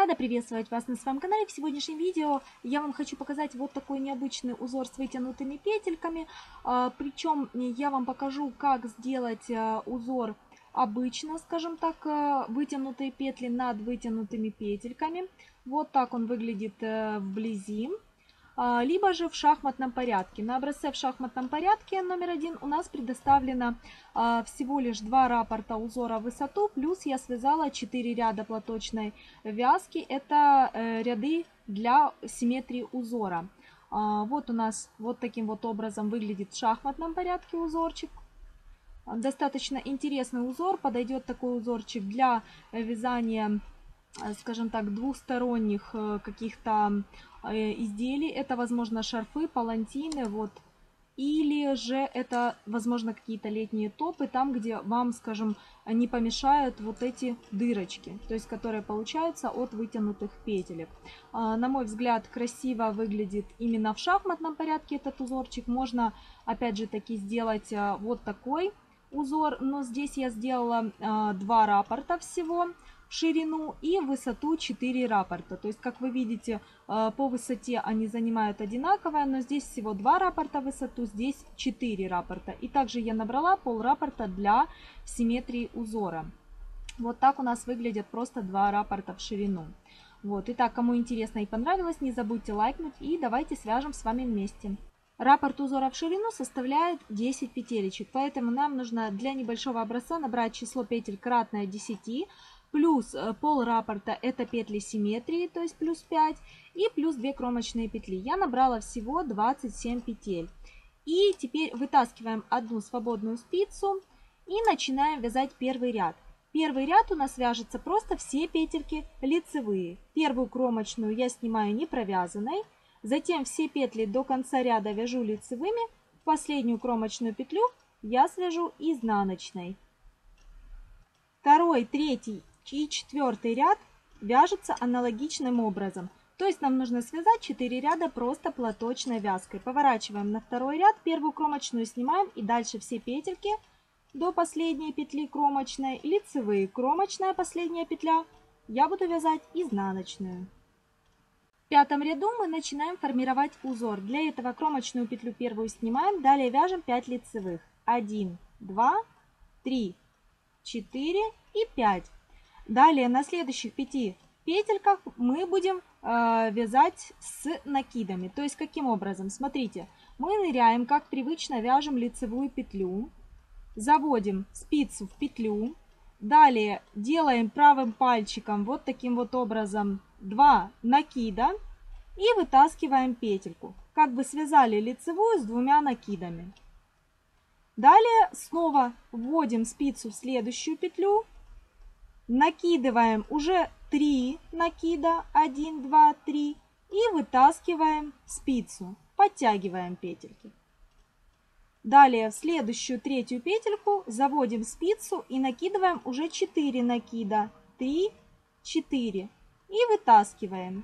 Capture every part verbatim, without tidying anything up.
Рада приветствовать вас на своем канале. В сегодняшнем видео я вам хочу показать вот такой необычный узор с вытянутыми петельками. Причем я вам покажу, как сделать узор обычно, скажем так, вытянутые петли над вытянутыми петельками. Вот так он выглядит вблизи. Либо же в шахматном порядке. На образце в шахматном порядке номер один у нас предоставлено всего лишь два раппорта узора в высоту, плюс я связала четыре ряда платочной вязки. Это ряды для симметрии узора. Вот у нас вот таким вот образом выглядит в шахматном порядке узорчик. Достаточно интересный узор. Подойдет такой узорчик для вязания, скажем так, двухсторонних каких-то изделий. Это, возможно, шарфы, палантины, вот. Или же это, возможно, какие-то летние топы, там, где вам, скажем, не помешают вот эти дырочки, то есть которые получаются от вытянутых петелек. На мой взгляд, красиво выглядит именно в шахматном порядке этот узорчик. Можно, опять же таки, сделать вот такой узор, но здесь я сделала два раппорта всего в ширину и в высоту четыре раппорта. То есть, как вы видите, по высоте они занимают одинаковое, но здесь всего два раппорта в высоту, здесь четыре раппорта. И также я набрала пол раппорта для симметрии узора. Вот так у нас выглядят просто два раппорта в ширину. Вот. Итак, кому интересно и понравилось, не забудьте лайкнуть и давайте свяжем с вами вместе. Раппорт узора в ширину составляет десять петелечек, поэтому нам нужно для небольшого образца набрать число петель кратное десяти, плюс пол раппорта это петли симметрии, то есть плюс пять, и плюс две кромочные петли. Я набрала всего двадцать семь петель. И теперь вытаскиваем одну свободную спицу и начинаем вязать первый ряд. Первый ряд у нас вяжется просто все петельки лицевые. Первую кромочную я снимаю не провязанной. Затем все петли до конца ряда вяжу лицевыми, последнюю кромочную петлю я свяжу изнаночной. Второй, третий и четвертый ряд вяжутся аналогичным образом. То есть нам нужно связать четыре ряда просто платочной вязкой. Поворачиваем на второй ряд, первую кромочную снимаем и дальше все петельки до последней петли кромочной, лицевые, кромочная последняя петля, я буду вязать изнаночную. В пятом ряду мы начинаем формировать узор. Для этого кромочную петлю первую снимаем, далее вяжем пять лицевых. один, два, три, четыре и пять. Далее на следующих пяти петельках мы будем э, вязать с накидами. То есть каким образом? Смотрите, мы ныряем, как привычно, вяжем лицевую петлю, заводим спицу в петлю, далее делаем правым пальчиком вот таким вот образом два накида и вытаскиваем петельку. Как бы связали лицевую с двумя накидами. Далее снова вводим спицу в следующую петлю, накидываем уже три накида, один, два, три и вытаскиваем спицу, подтягиваем петельки. Далее в следующую третью петельку заводим спицу и накидываем уже четыре накида, три, четыре и вытаскиваем.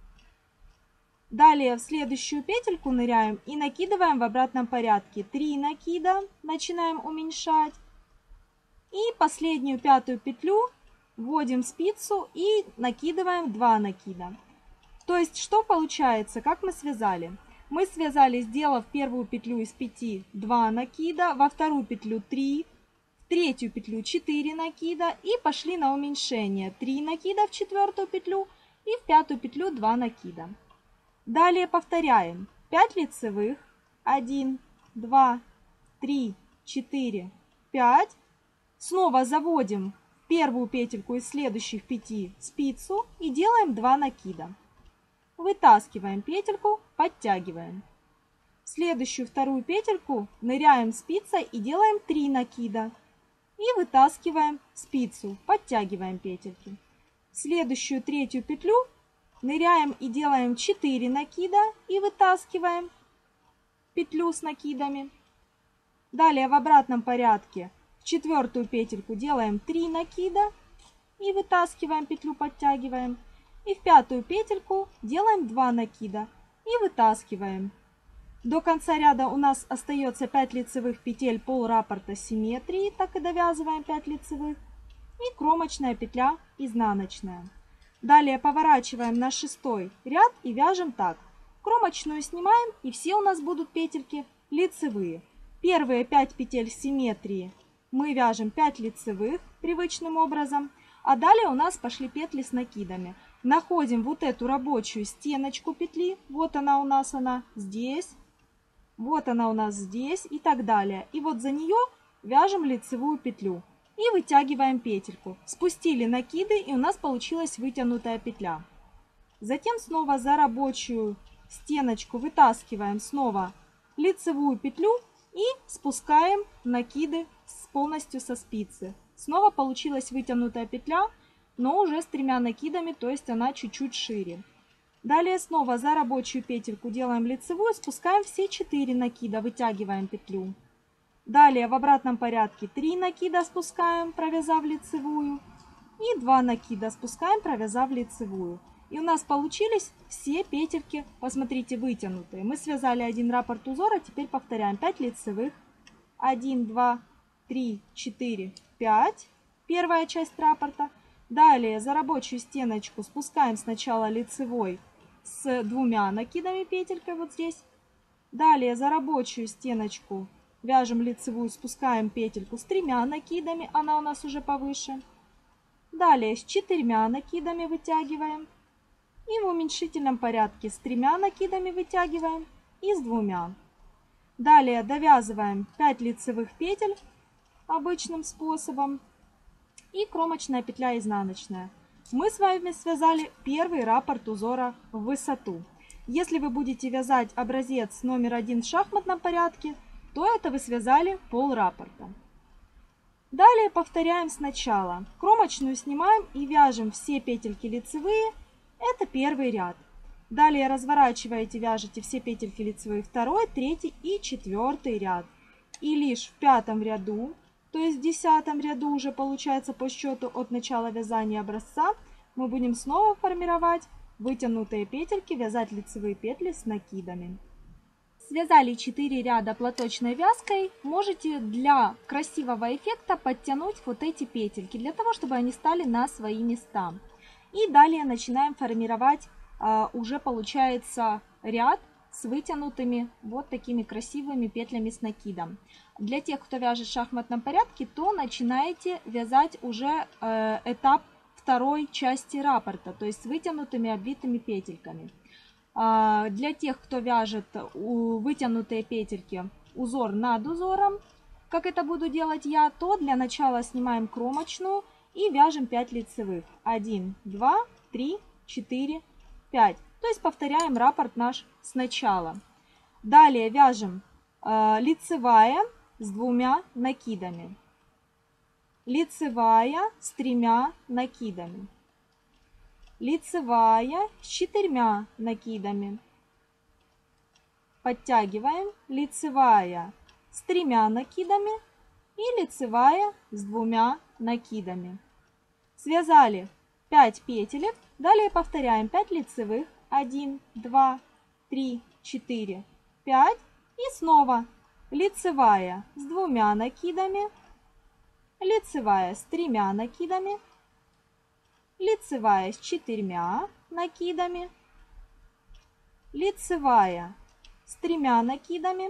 Далее в следующую петельку ныряем и накидываем в обратном порядке три накида, начинаем уменьшать. И последнюю пятую петлю вводим спицу и накидываем два накида. То есть что получается, как мы связали? Мы связали, сделав первую петлю из пяти два накида, во вторую петлю три, в третью петлю четыре накида и пошли на уменьшение. три накида в четвертую петлю и в пятую петлю два накида. Далее повторяем. пять лицевых, один, два, три, четыре, пять. Снова заводим в первую петельку из следующих пяти спицу и делаем два накида. Вытаскиваем петельку, подтягиваем. В следующую вторую петельку ныряем спицей и делаем три накида. И вытаскиваем спицу, подтягиваем петельки. В следующую третью петлю ныряем и делаем четыре накида и вытаскиваем петлю с накидами. Далее в обратном порядке в четвертую петельку делаем три накида и вытаскиваем петлю, подтягиваем. И в пятую петельку делаем два накида и вытаскиваем. До конца ряда у нас остается пять лицевых петель пол раппорта симметрии, так и довязываем пять лицевых. И кромочная петля изнаночная. Далее поворачиваем на шестой ряд и вяжем так. Кромочную снимаем, и все у нас будут петельки лицевые. Первые пять петель симметрии мы вяжем пять лицевых привычным образом. А далее у нас пошли петли с накидами. Находим вот эту рабочую стеночку петли. Вот она у нас, она здесь. Вот она у нас здесь и так далее. И вот за нее вяжем лицевую петлю. И вытягиваем петельку. Спустили накиды, и у нас получилась вытянутая петля. Затем снова за рабочую стеночку вытаскиваем снова лицевую петлю и спускаем накиды полностью со спицы. Снова получилась вытянутая петля, но уже с тремя накидами, то есть она чуть-чуть шире. Далее снова за рабочую петельку делаем лицевую, спускаем все четыре накида, вытягиваем петлю. Далее в обратном порядке три накида спускаем, провязав лицевую, и два накида спускаем, провязав лицевую. И у нас получились все петельки, посмотрите, вытянутые. Мы связали один раппорт узора, теперь повторяем пять лицевых. один, два, три, четыре, пять. Первая часть раппорта. Далее за рабочую стеночку спускаем сначала лицевой с двумя накидами петелькой вот здесь. Далее за рабочую стеночку вяжем лицевую, спускаем петельку с тремя накидами, она у нас уже повыше. Далее с четырьмя накидами вытягиваем. И в уменьшительном порядке с тремя накидами вытягиваем и с двумя. Далее довязываем пять лицевых петель обычным способом. И кромочная петля изнаночная. Мы с вами связали первый раппорт узора в высоту. Если вы будете вязать образец номер один в шахматном порядке, то это вы связали пол раппорта. Далее повторяем сначала. Кромочную снимаем и вяжем все петельки лицевые. Это первый ряд. Далее разворачиваете, вяжете все петельки лицевые второй, третий и четвертый ряд. И лишь в пятом ряду, то есть в десятом ряду уже получается по счету от начала вязания образца, мы будем снова формировать вытянутые петельки, вязать лицевые петли с накидами. Связали четыре ряда платочной вязкой. Можете для красивого эффекта подтянуть вот эти петельки, для того, чтобы они стали на свои места. И далее начинаем формировать, а, уже получается ряд с вытянутыми вот такими красивыми петлями с накидом. Для тех, кто вяжет в шахматном порядке, то начинаете вязать уже э, этап второй части раппорта, то есть с вытянутыми обвитыми петельками. А, для тех, кто вяжет у, вытянутые петельки узор над узором, как это буду делать я, то для начала снимаем кромочную и вяжем пять лицевых. один, два, три, четыре, пять. То есть повторяем раппорт наш сначала. Далее вяжем э, лицевая с двумя накидами. Лицевая с тремя накидами. Лицевая с четырьмя накидами. Подтягиваем. Лицевая с тремя накидами и лицевая с двумя накидами. Связали пять петелек. Далее повторяем пять лицевых. один, два, три, четыре, пять. И снова лицевая с двумя накидами. Лицевая с тремя накидами. Лицевая с четырьмя накидами. Лицевая с тремя накидами.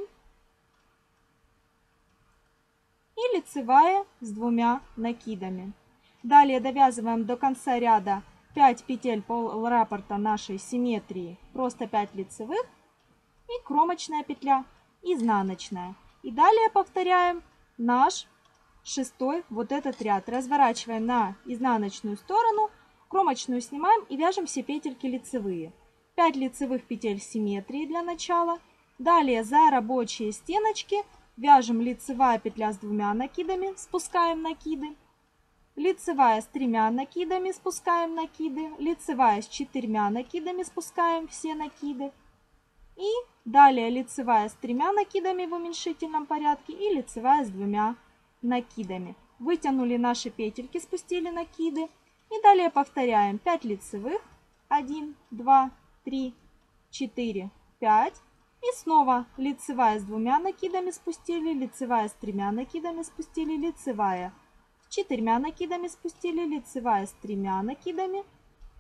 И лицевая с двумя накидами. Далее довязываем до конца ряда пять петель пол раппорта нашей симметрии, просто пять лицевых и кромочная петля изнаночная. И далее повторяем наш шестой вот этот ряд. Разворачиваем на изнаночную сторону, кромочную снимаем и вяжем все петельки лицевые. пять лицевых петель симметрии для начала. Далее за рабочие стеночки вяжем лицевая петля с двумя накидами, спускаем накиды. Лицевая с тремя накидами, спускаем накиды. Лицевая с четырьмя накидами, спускаем все накиды. И далее лицевая с тремя накидами в уменьшительном порядке и лицевая с двумя накидами. Вытянули наши петельки, спустили накиды. И далее повторяем пять лицевых. один, два, три, четыре, пять. И снова лицевая с двумя накидами спустили, лицевая с тремя накидами спустили, лицевая с четырьмя накидами спустили, лицевая с тремя накидами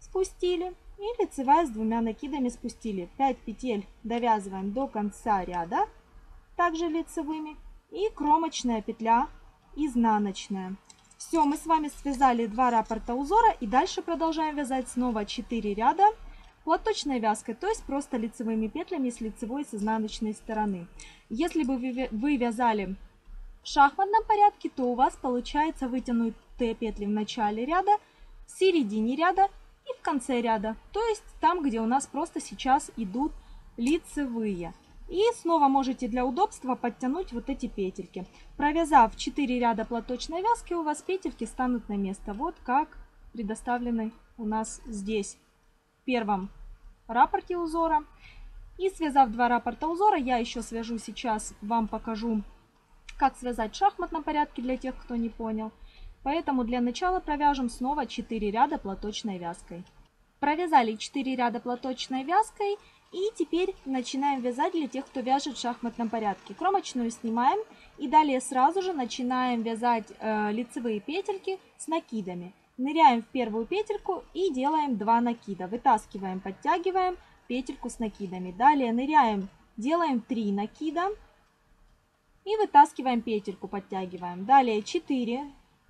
спустили. И лицевая с двумя накидами спустили. пять петель довязываем до конца ряда, также лицевыми. И кромочная петля изнаночная. Все, мы с вами связали два раппорта узора. И дальше продолжаем вязать снова четыре ряда платочной вязкой, то есть просто лицевыми петлями с лицевой и с изнаночной стороны. Если бы вы вязали в шахматном порядке, то у вас получается вытянутые петли в начале ряда, в середине ряда и в конце ряда. То есть там, где у нас просто сейчас идут лицевые. И снова можете для удобства подтянуть вот эти петельки. Провязав четыре ряда платочной вязки, у вас петельки станут на место. Вот как предоставлены у нас здесь в первом раппорте узора. И связав два раппорта узора, я еще свяжу сейчас, вам покажу, как связать в шахматном порядке для тех, кто не понял. Поэтому для начала провяжем снова четыре ряда платочной вязкой. Провязали четыре ряда платочной вязкой. И теперь начинаем вязать для тех, кто вяжет в шахматном порядке. Кромочную снимаем и далее сразу же начинаем вязать э, лицевые петельки с накидами. Ныряем в первую петельку и делаем два накида. Вытаскиваем, подтягиваем петельку с накидами. Далее ныряем, делаем три накида и вытаскиваем петельку, подтягиваем. Далее четыре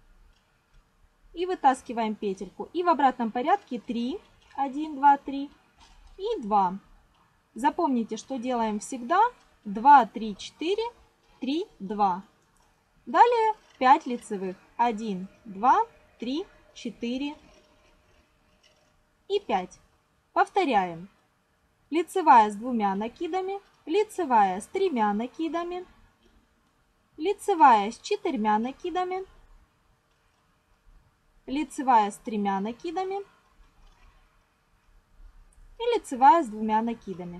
и вытаскиваем петельку. И в обратном порядке три, один, два, три и два. Запомните, что делаем всегда два, три, четыре, три, два. Далее пять лицевых. один, два, три, четыре и пять. Повторяем. Лицевая с двумя накидами, лицевая с тремя накидами, лицевая с четырьмя накидами, лицевая с тремя накидами и лицевая с двумя накидами.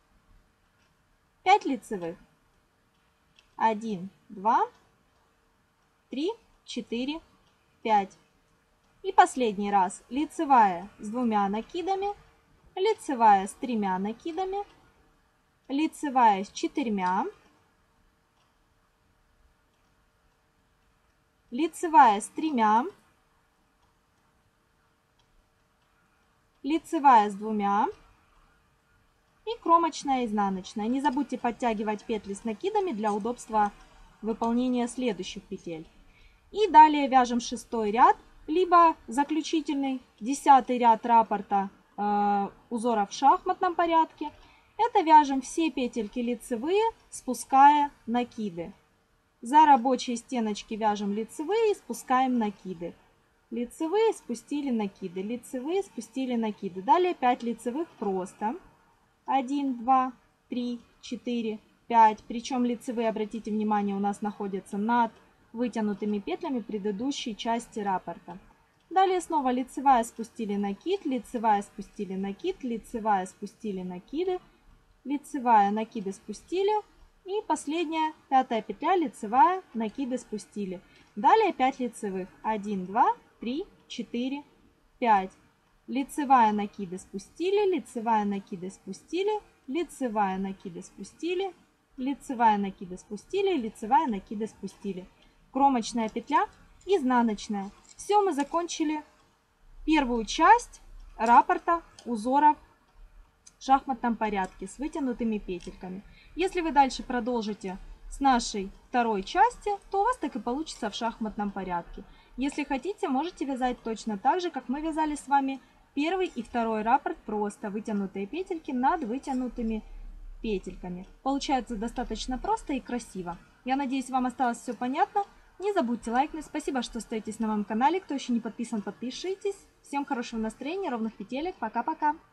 пять лицевых. один, два, три, четыре, пять. И последний раз лицевая с двумя накидами, лицевая с тремя накидами, лицевая с четырьмя, лицевая с тремя, лицевая с двумя и кромочная изнаночная. Не забудьте подтягивать петли с накидами для удобства выполнения следующих петель. И далее вяжем шестой ряд, либо заключительный десятый ряд раппорта э, узора в шахматном порядке. Это вяжем все петельки лицевые, спуская накиды. За рабочие стеночки вяжем лицевые и спускаем накиды. Лицевые, спустили накиды, лицевые, спустили накиды. Далее пять лицевых просто. один, два, три, четыре, пять. Причем лицевые, обратите внимание, у нас находятся над вытянутыми петлями предыдущей части раппорта. Далее снова лицевая, спустили накид, лицевая, спустили накид, лицевая, спустили накиды, лицевая, накиды, спустили. И последняя, пятая петля, лицевая, накиды, спустили. Далее пять лицевых. один, два, три, четыре, пять. Лицевая, накиды, спустили, лицевая, накиды, спустили, лицевая, накиды, спустили, лицевая, накиды, спустили, лицевая, накиды, спустили. Кромочная петля, изнаночная. Все, мы закончили первую часть раппорта узора в шахматном порядке с вытянутыми петельками. Если вы дальше продолжите с нашей второй части, то у вас так и получится в шахматном порядке. Если хотите, можете вязать точно так же, как мы вязали с вами первый и второй раппорт, просто вытянутые петельки над вытянутыми петельками. Получается достаточно просто и красиво. Я надеюсь, вам осталось все понятно. Не забудьте лайкнуть. Спасибо, что остаетесь на моем канале. Кто еще не подписан, подпишитесь. Всем хорошего настроения, ровных петелек. Пока-пока.